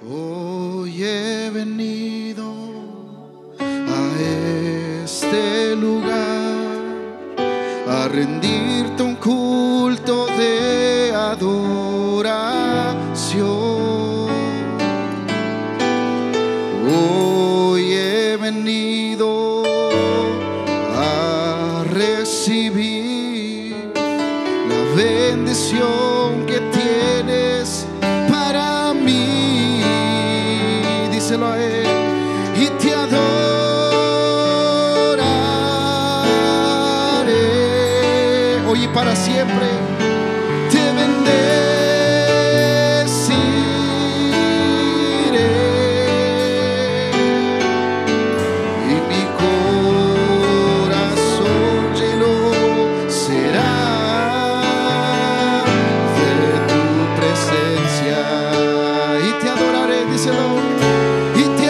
Hoy he venido a este lugar a rendirte un culto de adoración. Hoy he venido a recibir la bendición que tienes para mí. Díselo a Él. Y te adoraré hoy y para siempre. Te bendeciré y mi corazón lleno será de tu presencia. Y te adoraré, díselo. Y te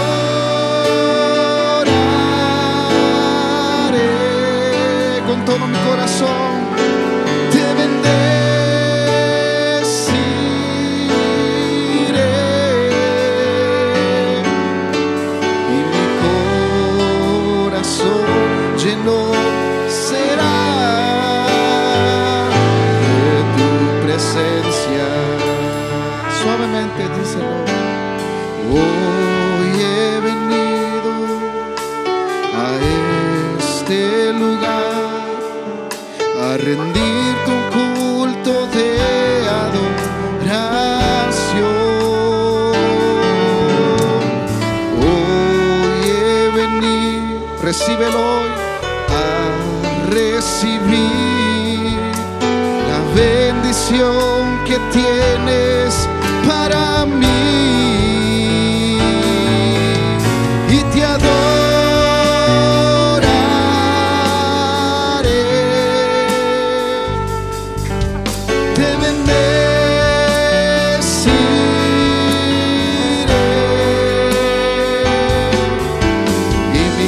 adoraré con todo mi corazón. Te bendeciré y mi corazón lleno será de tu presencia. Suavemente díselo. Hoy he venido a este lugar a rendirte un culto de adoración. Hoy he venido, recíbelo hoy, a recibir la bendición que tienes para mí. Y te adoraré, te bendeciré y mi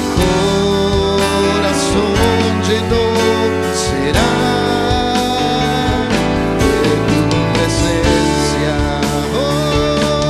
corazón lleno será de tu presencia. Oh,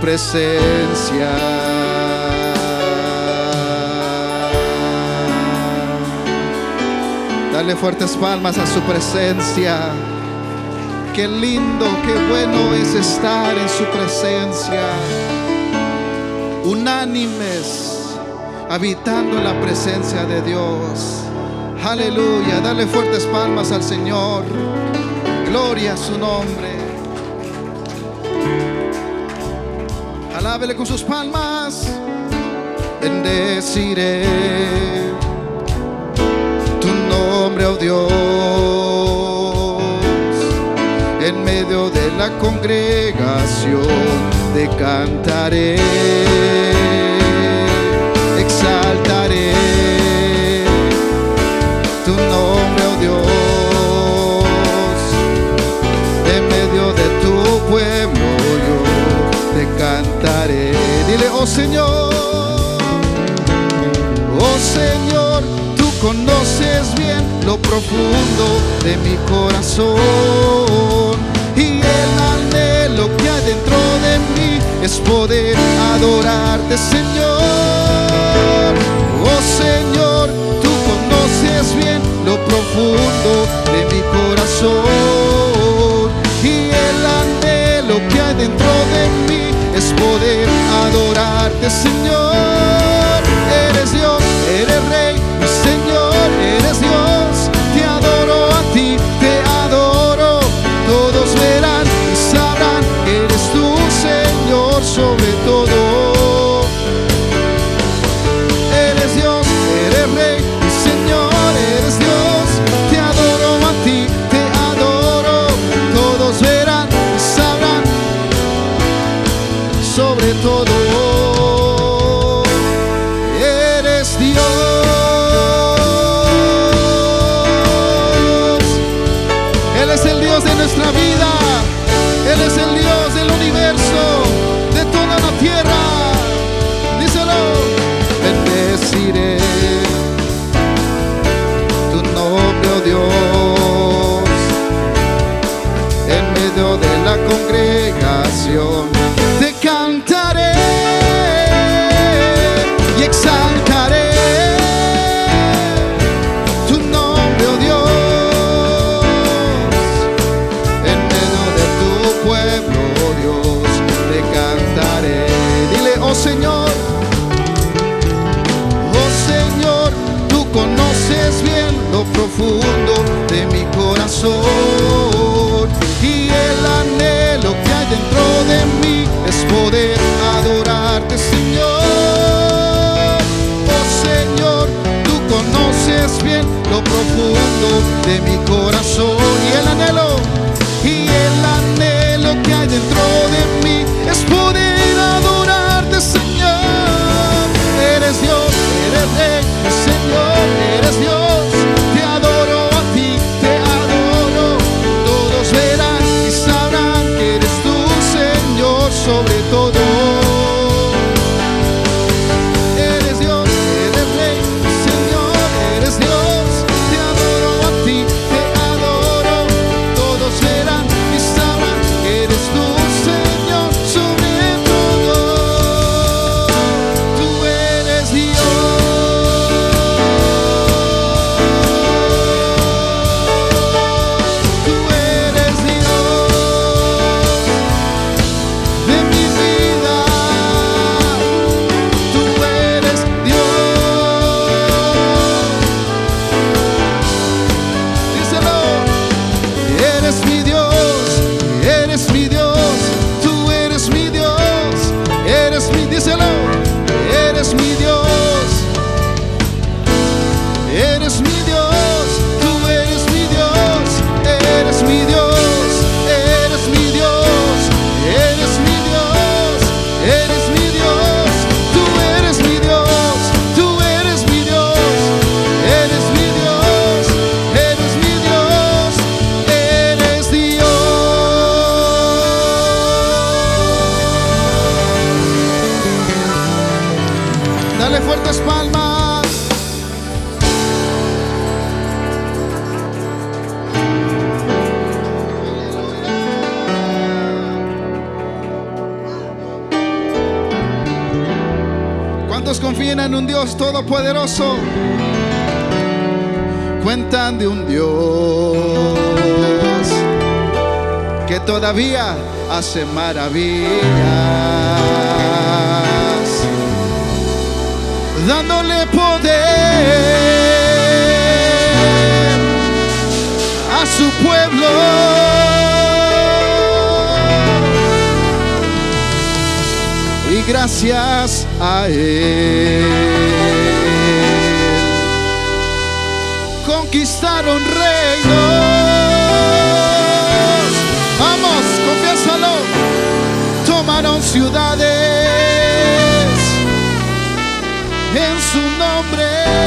presencia. Dale fuertes palmas a su presencia. Qué lindo, qué bueno es estar en su presencia, unánimes, habitando en la presencia de Dios. Aleluya, dale fuertes palmas al Señor. Gloria a su nombre. Alábele con sus palmas. Bendeciré tu nombre, oh Dios, en medio de la congregación te cantaré, exaltaré tu nombre, oh Dios, en medio de tu pueblo yo te cantaré. Dile, oh Señor, oh Señor, tú conoces bien lo profundo de mi corazón, y el anhelo que hay dentro de mí es poder adorarte, Señor. Oh Señor, tú conoces bien lo profundo de mi corazón, y el anhelo que hay dentro de mí es poder adorarte, Señor. Eres Dios, eres Rey, mi Señor, eres Dios. Te adoro a ti, te adoro. Todos verán y sabrán que eres tú, Señor, sobre todo. Eres Dios, eres Rey, mi Señor, eres Dios. Te adoro a ti, te adoro. Todos verán y sabrán sobre todo. Eres Dios. Él es el Dios de nuestra vida. Él es el Dios del universo, de toda la tierra. Díselo. Bendeciré tu nombre, oh Dios, en medio de la congregación te cantaré y exaltaré tu nombre, oh Dios, en medio de tu pueblo, oh Dios, te cantaré. Dile, oh Señor, tú conoces bien lo profundo de mi corazón, y el anhelo que hay dentro de mí es poder adorarte, Señor. Oh Señor, tú conoces bien lo profundo de mi corazón, y el anhelo que hay dentro de mí es poder adorarte, Señor. Eres Dios, eres Rey, Señor, eres Dios. Te adoro a ti, te adoro. Todos verán y sabrán que eres tú, Señor, sobre todo. Eres Dios, eres Rey, Señor, eres Dios. Te adoro a ti, te adoro. Todos verán y sabrán que eres tú, Señor, sobre todo. Tú eres Dios. tienen un Dios todopoderoso. Cuentan de un Dios que todavía hace maravillas, dándole poder a su pueblo. Y gracias a Él conquistaron reinos. Vamos, confiésalo. Tomaron ciudades en su nombre.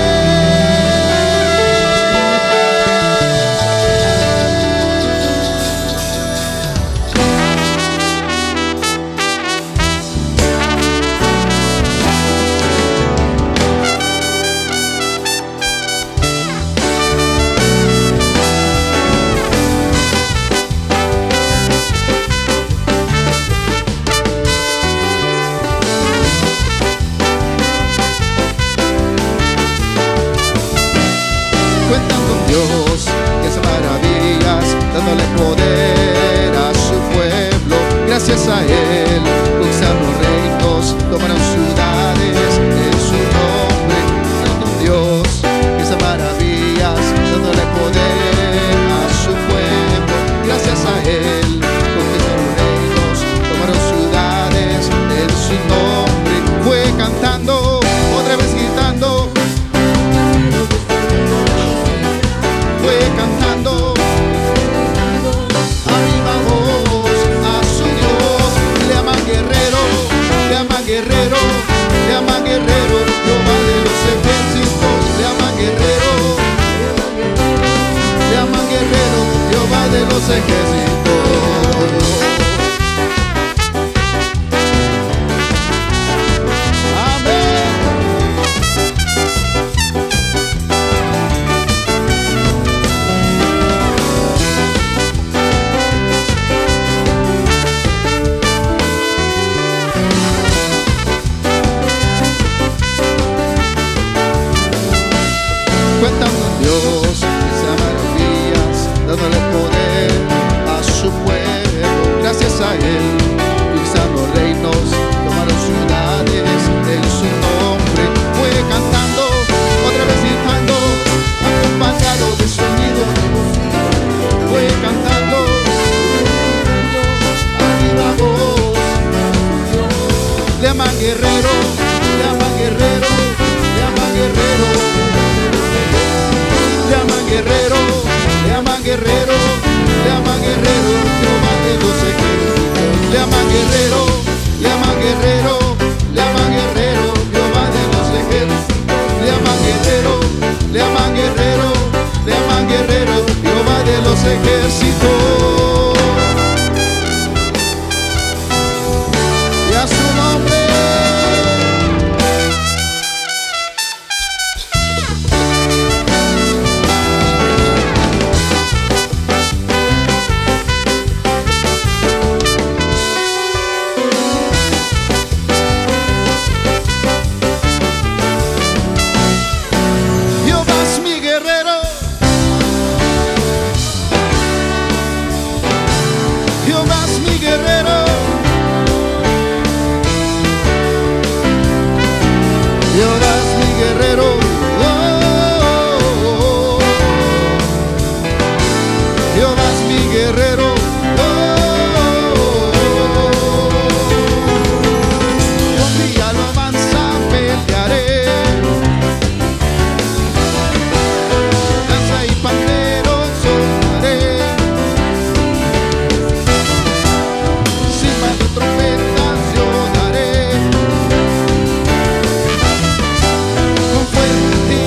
Cuentan con Dios que hace maravillas, dándole poder a su pueblo. Gracias a Él conquistaron reinos, tomaron ciudades en su nombre. Cuentan con Dios que hace maravillas, dándole poder a su pueblo. Gracias a Él conquistaron reinos, tomaron ciudades en su nombre. Fue cantando, otra vez gritando. Fue cantando, arriba voz a su Dios. Le aman guerrero, le aman guerrero, le aman guerrero, Jehová de los ejércitos. Le aman guerrero, le aman guerrero, Jehová de los ejércitos. Cuentan con Dios que hace maravillas, dándole poder a su pueblo. Gracias a Él conquistaron reinos, tomaron ciudades en su nombre. Fue cantando, otra vez gritando, acompañado de sonido. Fue cantando, arriba voz. Le aman guerrero, le aman guerrero, le aman guerrero. Le aman guerrero, le aman guerrero, le aman guerrero, Jehová de los ejércitos. Le aman guerrero, le aman guerrero, le aman guerrero, Jehová de los ejércitos. Le aman guerrero, le aman guerrero, le aman guerrero, Jehová de los ejércitos. Y a su nombre.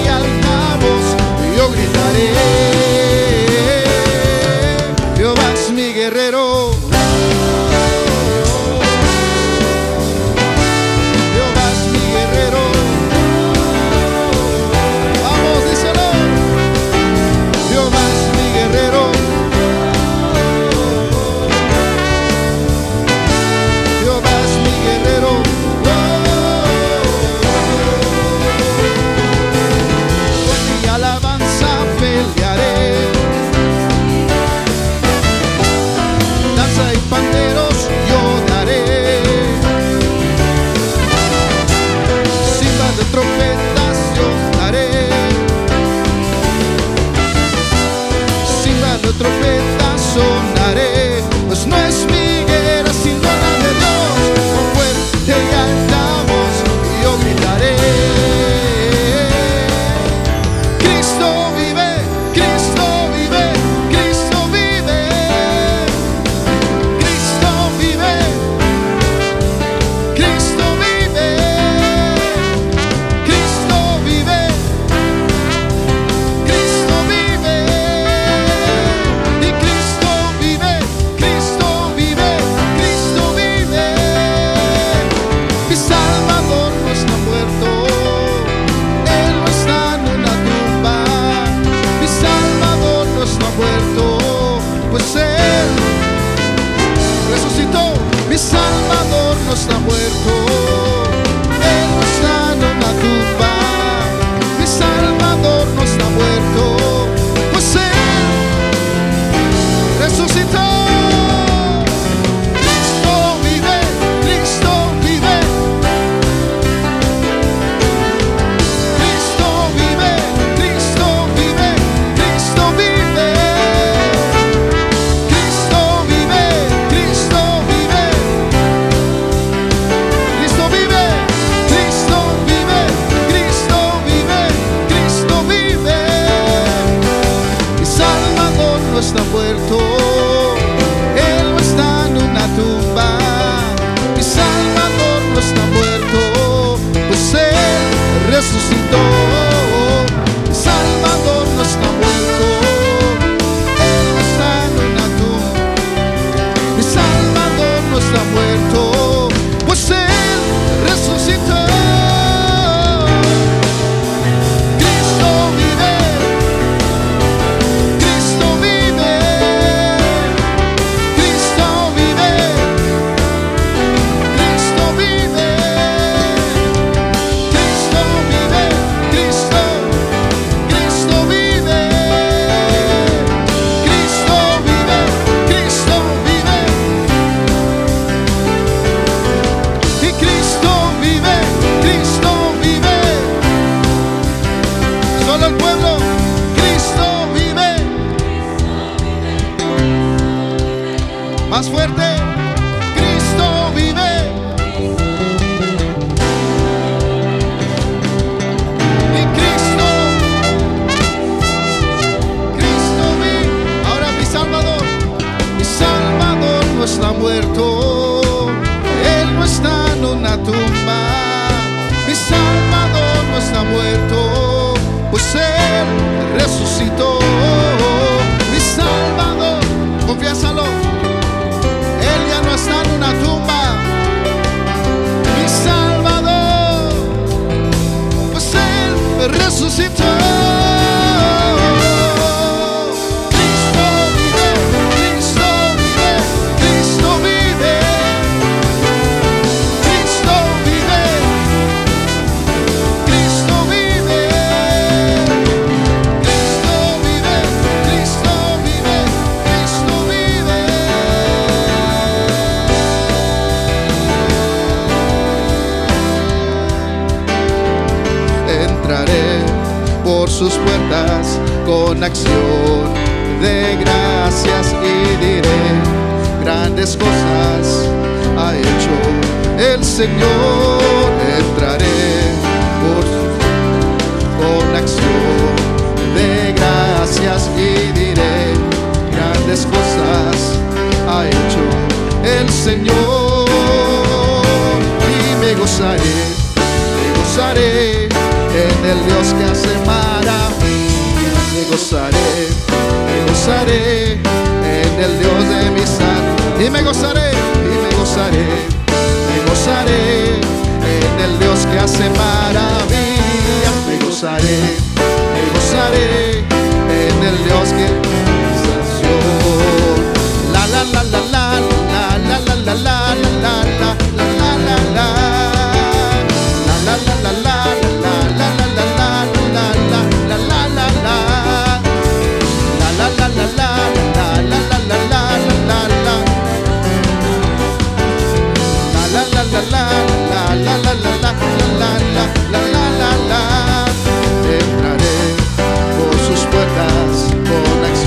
Jehová es trompeta sonaré, pues no es mi guerra sino la de Dios. Con fuerte y alta voz yo gritaré. Cristo vive, Cristo vive, Cristo vive, Cristo vive, Cristo vive, Cristo vive, Cristo vive, y Cristo vive, Cristo vive, Cristo vive. Mi Salvador no está muerto, Él no está en una tumba. Mi Salvador no está muerto, pues Él resucitó. Mi Salvador no está muerto, Él no está en una tumba. Mi Salvador no está muerto, pues Él resucitó. Cristo vive, Cristo vive, Cristo vive, Cristo vive, Cristo vive, Cristo vive, Cristo vive, Cristo vive, Cristo vive, Cristo vive, Cristo vive. Mi Salvador no está muerto, Él no está en una tumba. Mi Salvador no está muerto, pues Él resucitó. Mi Salvador no está muerto, Él no está en una tumba. Mi Salvador no está muerto, pues Él resucitó. Cristo vive, Cristo vive, Cristo vive, Cristo vive, Cristo vive, Cristo, Cristo vive, Cristo vive, Cristo vive, y Cristo vive, Cristo vive. Solo el pueblo, Cristo vive. Más fuerte, Cristo vive. Y Cristo, Cristo vive. Ahora mi Salvador no está muerto, Él no está en una tumba. Mi Salvador no está muerto, pues Él resucitó. Mi Salvador, confiésalo, Él ya no está en una tumba. Mi Salvador, pues Él resucitó. Cristo vive, Cristo vive, Cristo vive, Cristo vive, Cristo vive, Cristo vive, Cristo vive, Cristo vive. Entraré por sus puertas con acción de gracias y diré: grandes cosas ha hecho el Señor. Entraré por con acción de gracias y diré: grandes cosas ha hecho el Señor. Y me gozaré en el Dios que hace maravillas. Me gozaré en el Dios de mi salud. Y me gozaré en el Dios que hace maravillas. Me gozaré en el Dios que sació. La la la la la la la la la la la la la la la la. La la la la la la la la la la la la la la la. La la la la la la la la la la la la. La la la la la la la la la la la la la. Entraré por sus puertas con acción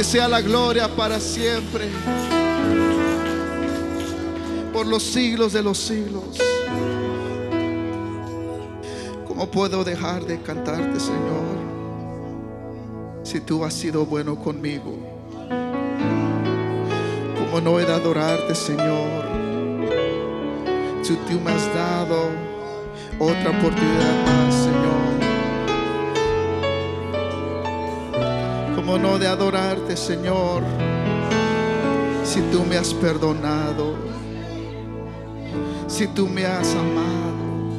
ti sea la gloria para siempre, por los siglos de los siglos. ¿Cómo puedo dejar de cantarte, Señor, si tú has sido bueno conmigo? ¿Cómo no he de adorarte, Señor, si tú me has dado otra oportunidad más, Señor? ¿Cómo no de adorarte, Señor, si tú me has perdonado, si tú me has amado?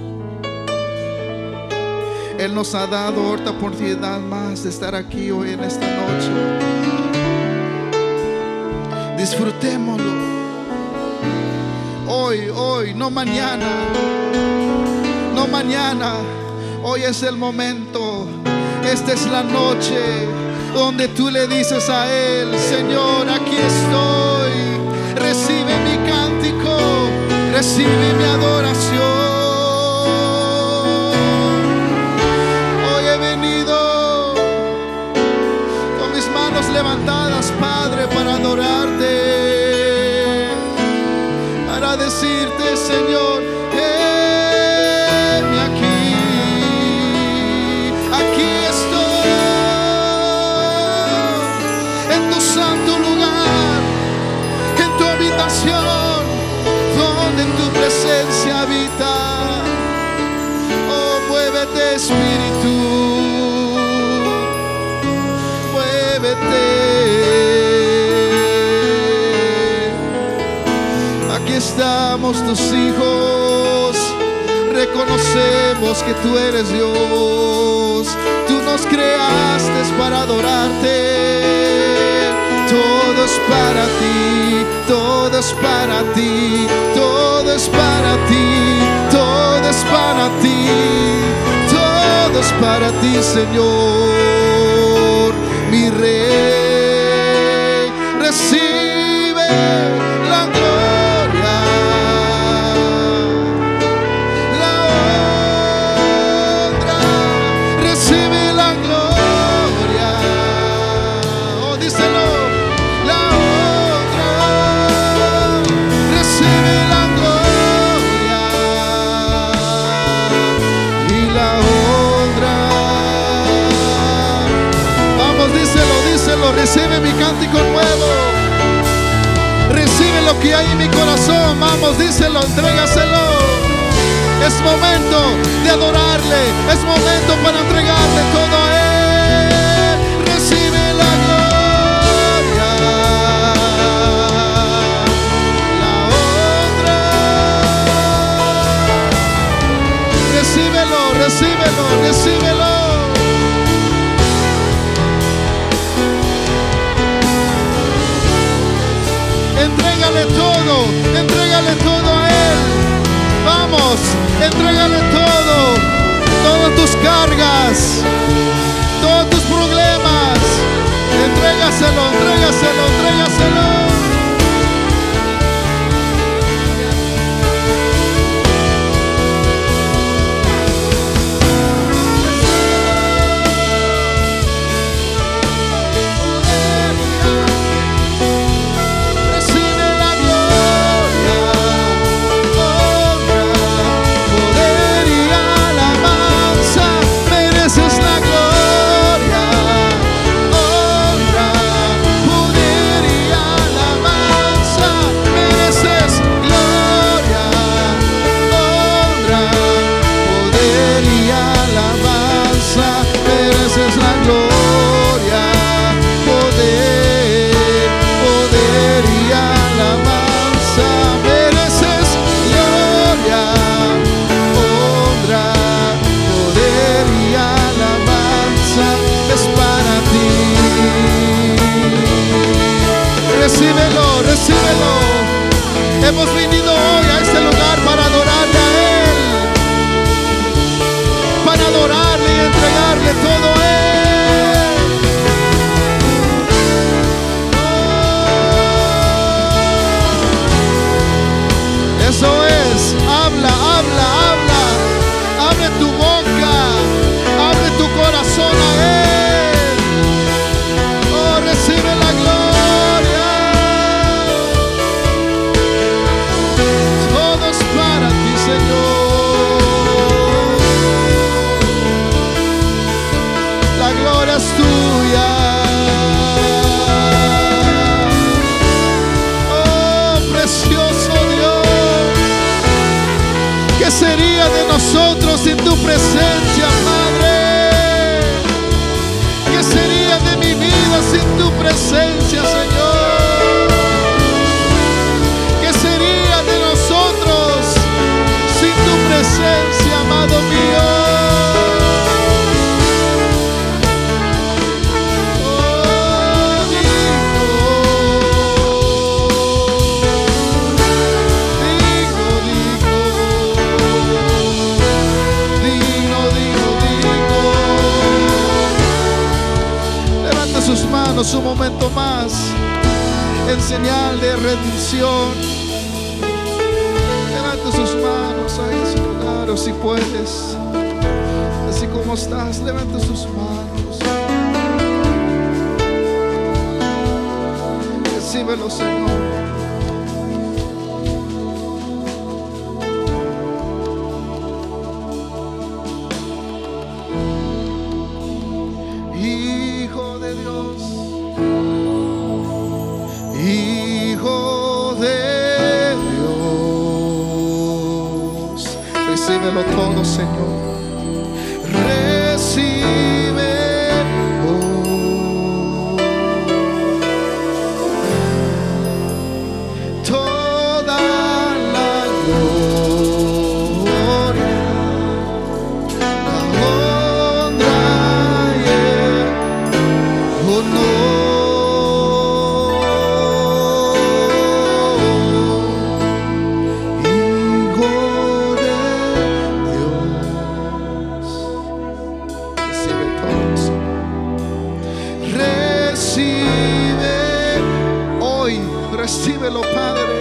Él nos ha dado otra oportunidad más de estar aquí hoy en esta noche. Disfrutémoslo. Hoy, no mañana. No mañana. Hoy es el momento. Esta es la noche donde tú le dices a Él: Señor, aquí estoy. Recibe mi cántico. Recibe mi adoración. Levantadas, Padre, para adorarte, para decirte, Señor, heme aquí, aquí estoy, en tu santo lugar, en tu habitación, donde en tu presencia habita. Oh, muévete, Espíritu. Aquí estamos tus hijos, reconocemos que tú eres Dios, tú nos creaste para adorarte. Todo es para ti, todo es para ti, todo es para ti, todo es para ti, todo es para ti, Señor. Mi Rey, recibe la gloria, la honra, recibe la gloria. Oh, díselo, la honra, recibe la gloria y la honra. Díselo, recibe mi cántico nuevo. Recibe lo que hay en mi corazón. Vamos, díselo, entrégaselo. Es momento de adorarle. Es momento para entregarle todo a Él. Recibe la gloria, la honra. Recíbelo, recíbelo, recíbelo. Entrégale todo a Él. Vamos, entrégale todo, todas tus cargas, todos tus problemas. Entrégaselo, entrégaselo, entrégaselo. Recíbelo, recíbelo. Hemos venido hoy a este lugar para adorarle a Él, para adorarle y entregarle todo a Él. Eso es, habla, habla, habla. Abre tu boca, abre tu corazón a Él. Oh, recibe la gloria. gloria es tuya. Oh, precioso Dios, ¿qué sería de nosotros sin tu presencia, Padre? ¿Qué sería de mi vida sin tu presencia, Señor? ¿Qué sería de nosotros sin tu presencia, amado mío? Un momento más en señal de rendición. Levanta sus manos ahí en su lugar, o si puedes, así como estás, levanta sus manos. Recíbelo, Señor. Recíbelo todo, Señor. Recibe toda la gloria, la honra y el honor. Recíbelo, Padre.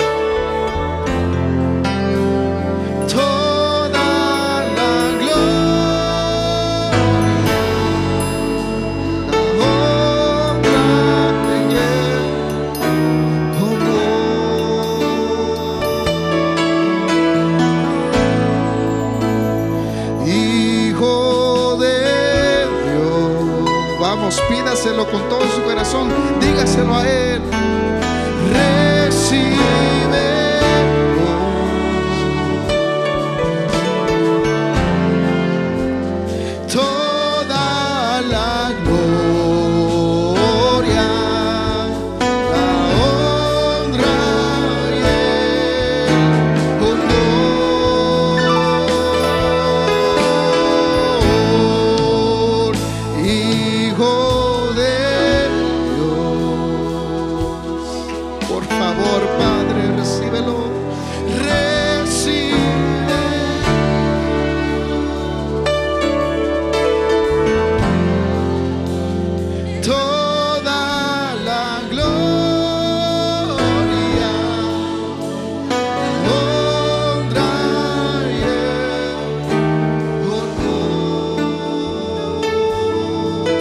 Toda la gloria, la honra y el honor. Hijo de Dios. Vamos, pídaselo con todo su corazón. Dígaselo a Él. Recibe toda la gloria, la honra y el honor. Hijo de por favor, Padre, recíbelo. Recibe toda la gloria, honra y el honor.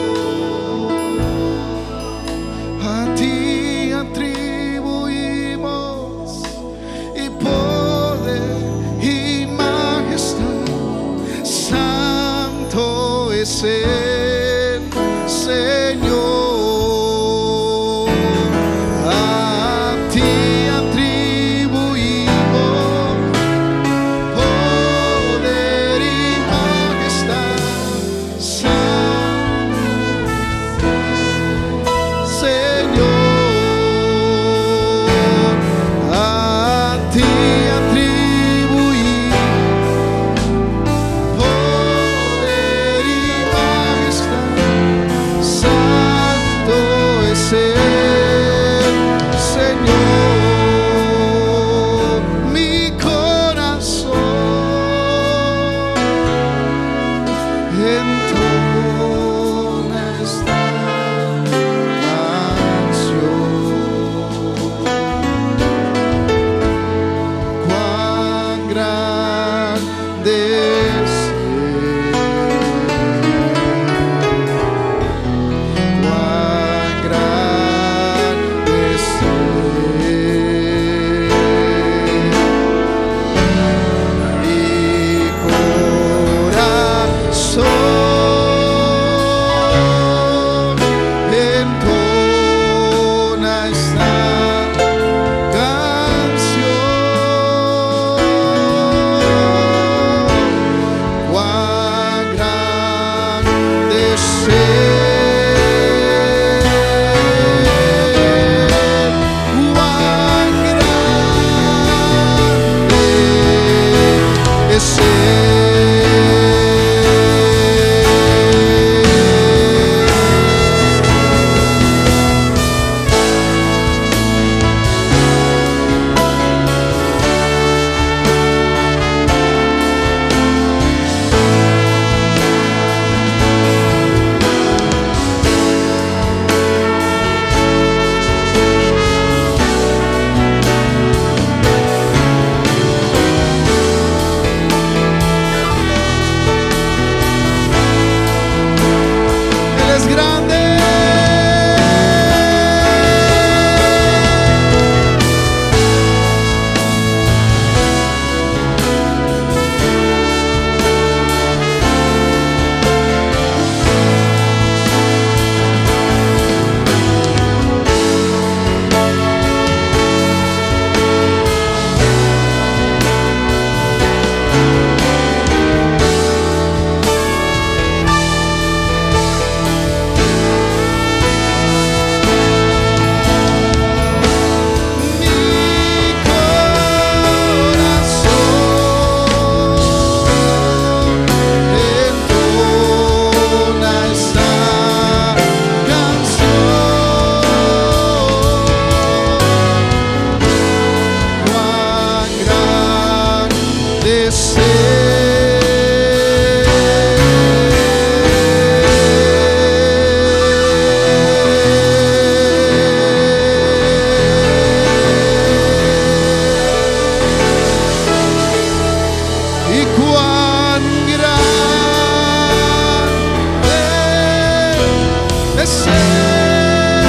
es Él.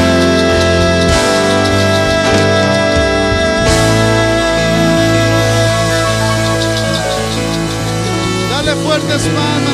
Dale fuertes manos.